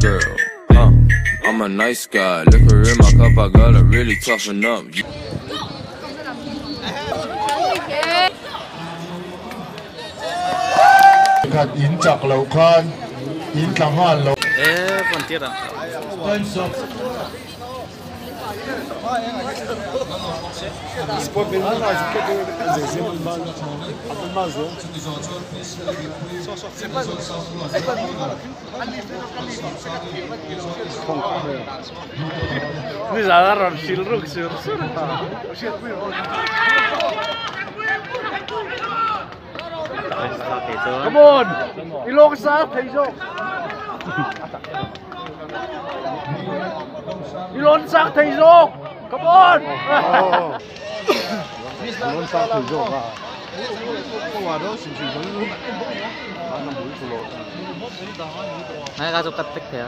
girl. I'm a nice guy. Liquor in my cup, I gotta really toughen up. Gạt yến chọc lầu con, yến thằng hoàn lầu. Ê, còn tiết à? Bây giờ ra rồi xíu rực xíu. Come on, ilong sa thầy Ilon sang thầy dục. Come on. Ilon sang thầy dục à? Ay, kaso katik ya.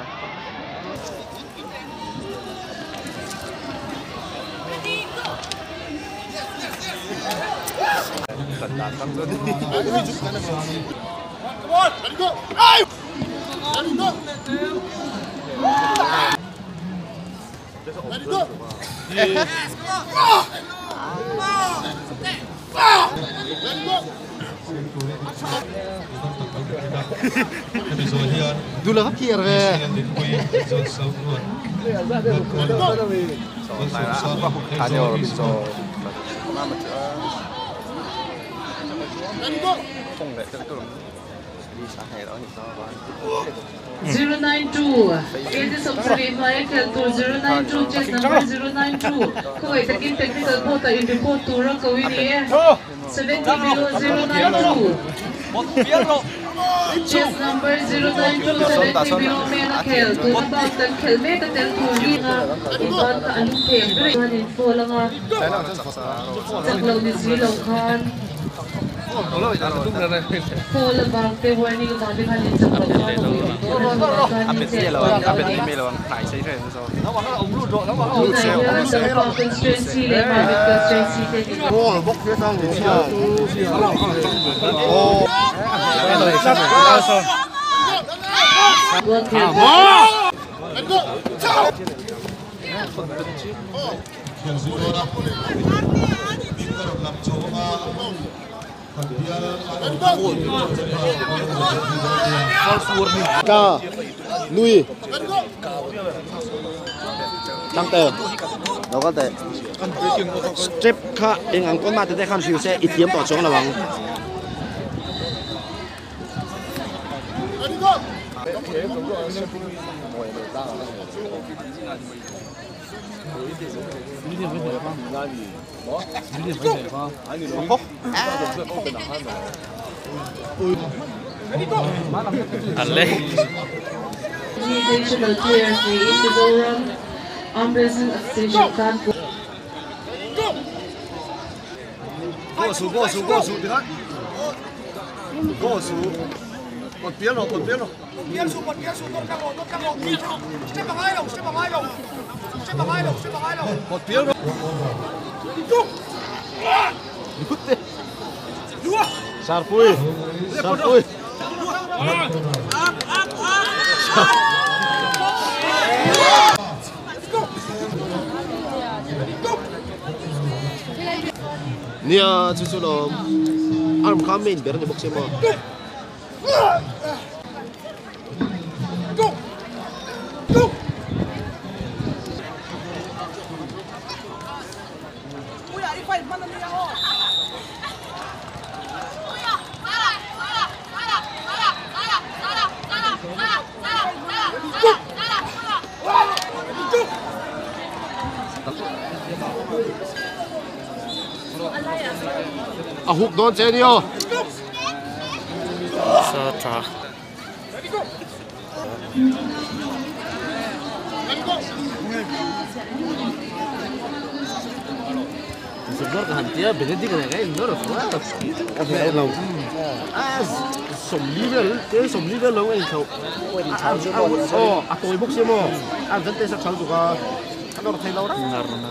Dulu apa kira be? Zero 92. It is observed Michael to 092 chest number 092. Kuwait again technical quota in report to Rakawini 70 below 092. Chest number 092 70 below Menakel to about the Kelmeta tel to Rina Iban ka Alukem. One in four lang ah. Saklaw ni Zilong Khan. Full about the warning about the Khan in Saklaw. Apet sih lawan, apet ini lawan naik sih kan so. Oh, bốc phía sau thì sao? Ca Nui Tăng tờ đâu có tệ strip khá anh ăn con ma từ đây khám siêu xe ít tiêm tỏa xuống là bằng Additional clearance is to go wrong. Unpleasant station can't go. Go xuống, đi hết. Go xuống. Một tiếng rồi. Một tiếng rồi. Sarpui. Nia susulom arm kamin biar nyebok semua. Huk don Senio. Satra. Sebenarnya kehentian berhenti kan kayak Indor, Oke, lâu. som level lâu anh thầu. Tôi bốc xem mà. Anh dẫn tên sắc sáng juga. Anh đâu thấy lâu đó.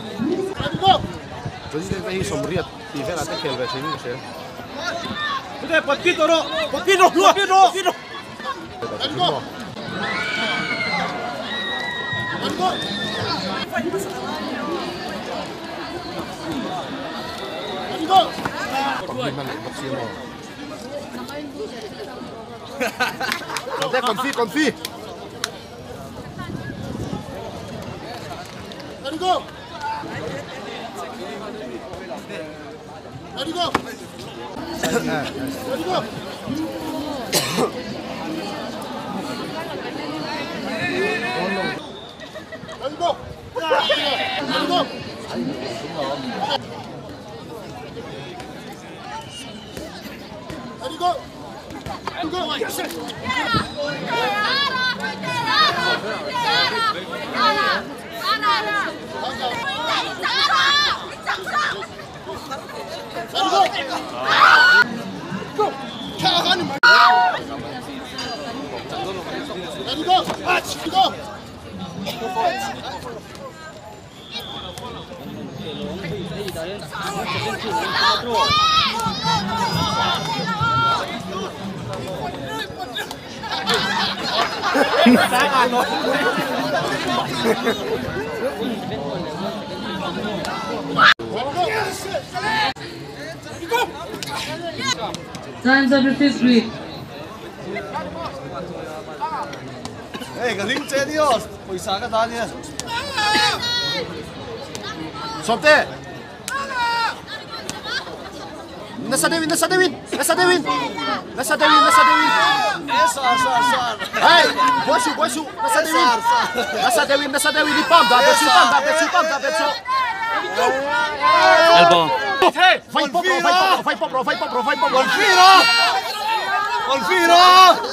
Jadi saya som riat. Even ada kelve sini sih. Udah, Potpino, keluar. Confie. Let go. Let go. Let go. Let go. Let go. Let go. Time's up, fifth week. Hey, galing sa Diyos. Puysa ka tanya. Sorte. Nasa Dewin. Sar. Hey, boisu. Nasa Dewin. Di pam, da betsu. Elbow. Vai popro. Confiro.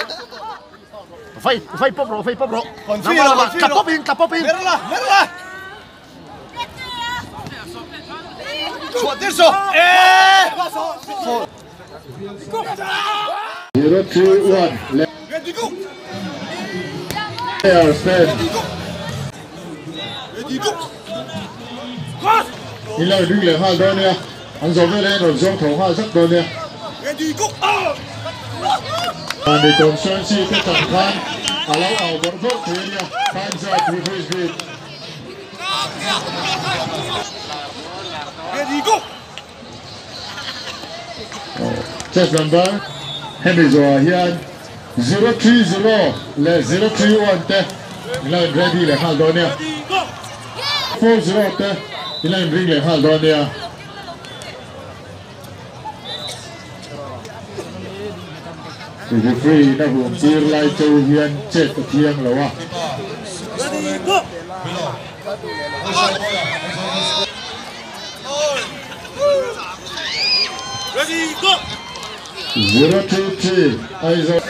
Vai popro. Confiro. Tapopin. Merla. Suatirso. 0-2-1. Ready go. Player stand. Ready go. Ilau đứng lên hai đôi nè. Anh dòng lên rồi dòng thấu hai rất đôi nè. Ready go. Anh đi cùng sơn si cái tầm khăn. Allow our ball vote to area. Time's up. Referee speed. Ready go. Chess number. Henry Zoa Hian. 0-3-0. Le 0-3-1 te. Ilau ready lên hai đôi nè. Ready go. 4-0 te. Ilau ring lên hai đôi nè. Referee đã hưởng tir lai châu hiền chết ở thiêng là wa. Ready go. Ready go. 0-2-3. Aizo.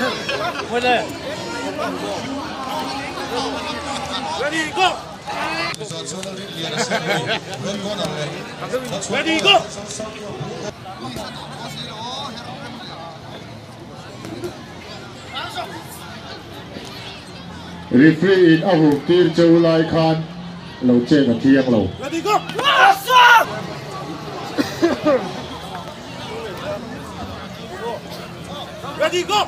Ready go. Ready go. Referee in ahum tir châu lai khan lâu chết ở thiêng lâu. Ready go. Ready go.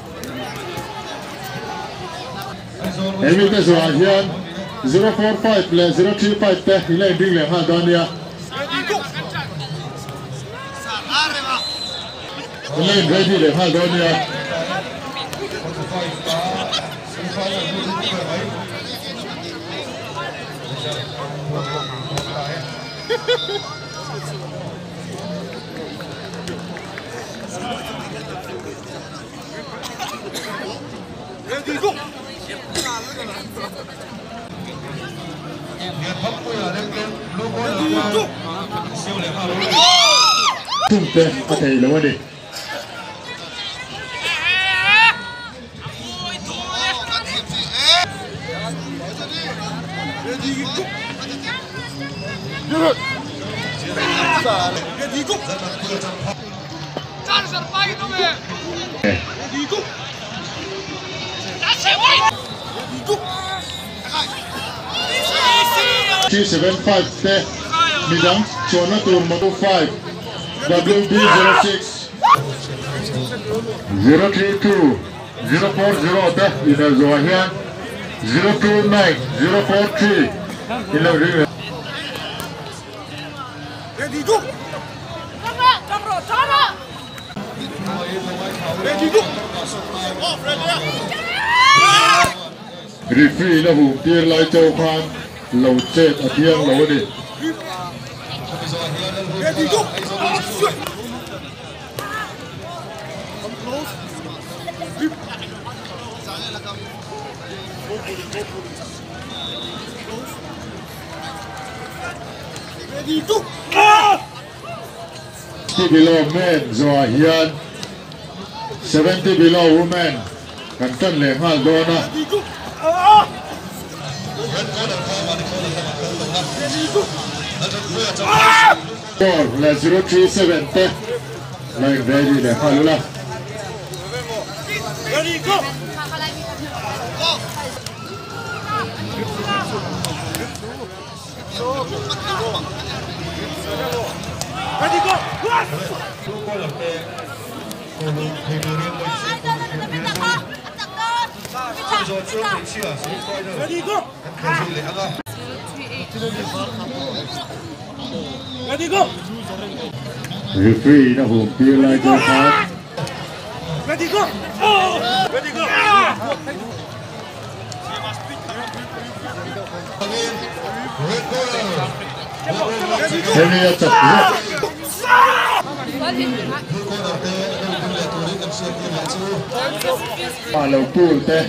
Every day so hiền 0-4-5 le 0-3-5 te ile ding le ha donia. Ready go. Ile ready le ha donia. Ready go. Tum te có thể là vấn đề. Ready go. Ready go. 275 te midang chona tur madu 5 WB06 032 040 te ina zo hian 029 043 in the ring. Ready go. Ready go. Referee นะผมเตียนลายเจ้าพานเหล่าเจ็ดเทียงเหล่าดิ Ready go. Ready go. ที่ below men จอเฮียน70 below women กันต้นเหลมห้าโดนนะ Ready go. Ball และ 037 เตะไล่เรดี้เลยห้ารู้ละ Ready go. Ready go. Ready go. Ready go. Referee นะผมเตียนลายเจ้าพาน Ready go. Ready go. เฮเนียจับรถมาเราปูนเตะ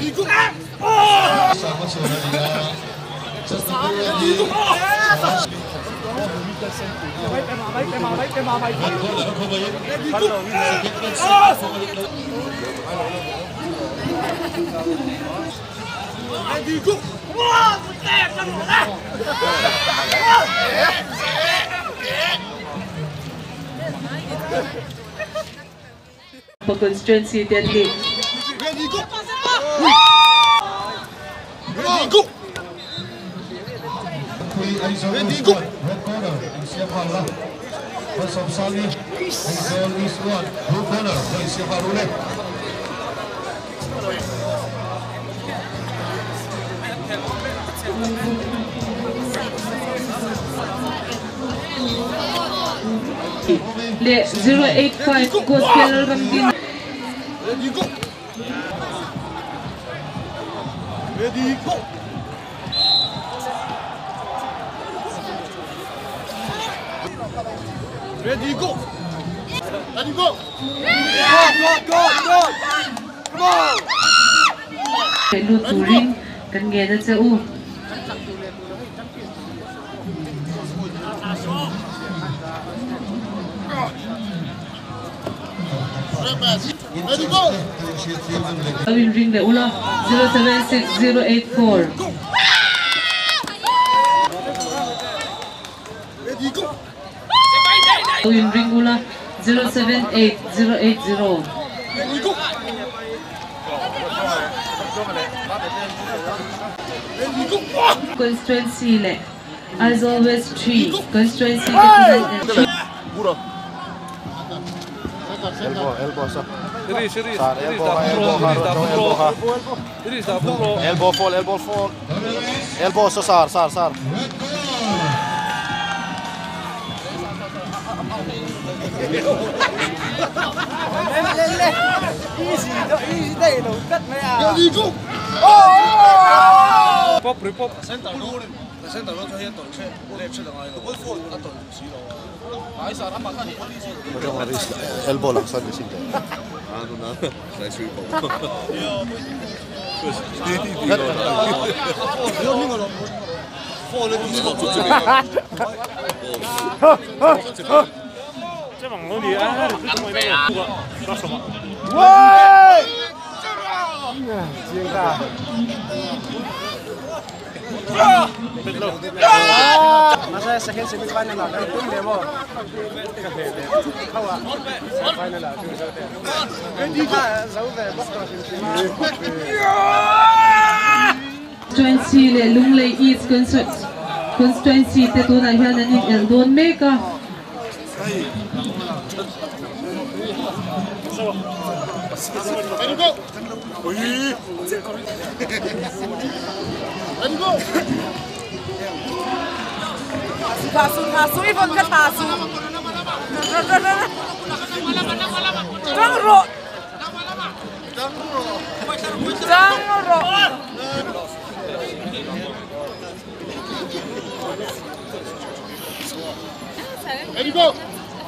Ready go. For constituency deadly. Ready go. Ready go. Ready go. Red corner เสียพาละผสมซาลีโซนอีสวันบลูคอร์เนอร์เสียพารุเล่ Le 085 Gospel Ramdin. Ready go. Ready go. Ready go. Ready go. Go. Come on. Lu turing kan nghe ra sẽ u. Ready go. Awin ring le ula 076084. Ready go. Awin ring ula 078080. Ready go. Ready go. Constituency le. As always 3. Constituency 39 and 3. elbow sir Series, Sir, elbow fall elbow so sar Ready go. Pop, repop. elbow lang sa dising Masa second semi-final lah, kalau pun demo. Kau ah, final lah, tu sahaja. Jauh deh, bos terus Constituency le Lunglei East Constituency te tu na hian an in el don meka. Ready go. Ready go. Hasu ibon ka hasu. Jangro. There you go.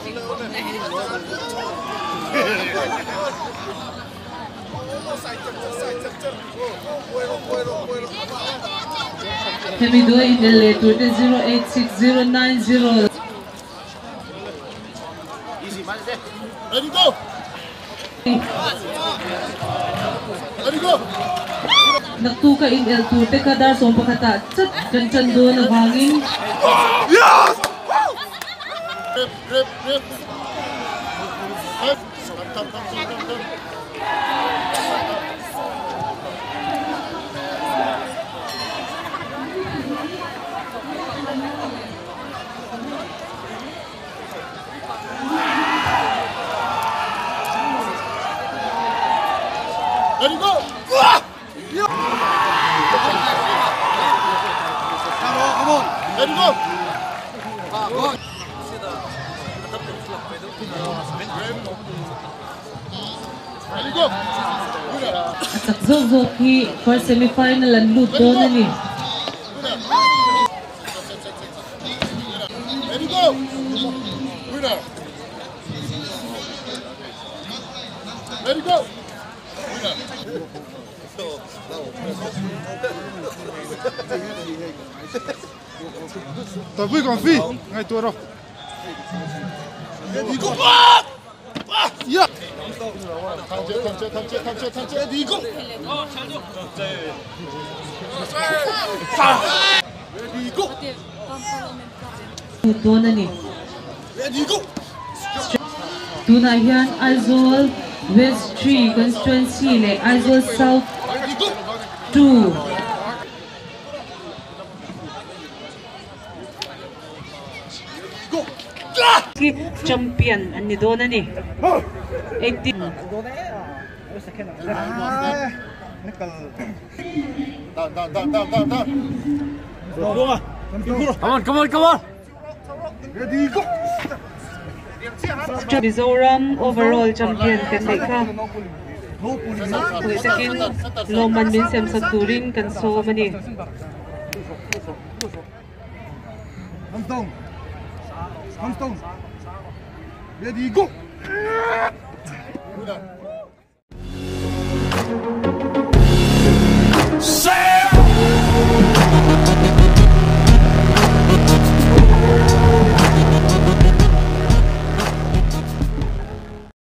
Hemido in the late 086090. There you go. There you go. Nagtuka in L2 te kadar so pakata chat chan do na bangin. Yes. Grip. Come. There you go. Come on. There you go. There you go. At Zoki for semi-final and luto na ni. There you go. Winner. There you go. T'as vu qu'on fait? Ngay toi rồi. There you go. Yeah. 탐제. There you go. Luto na ni. There you go. Tunayan Aizawl West 3 constituency le Aizawl South 2. Champion ani do na ni. 18. Down. Come on. Ready, go. Mizoram overall champion kasi ka. Kung isakin Loman Minsem sa Turin kan so mani. Come down. Ready, go. Say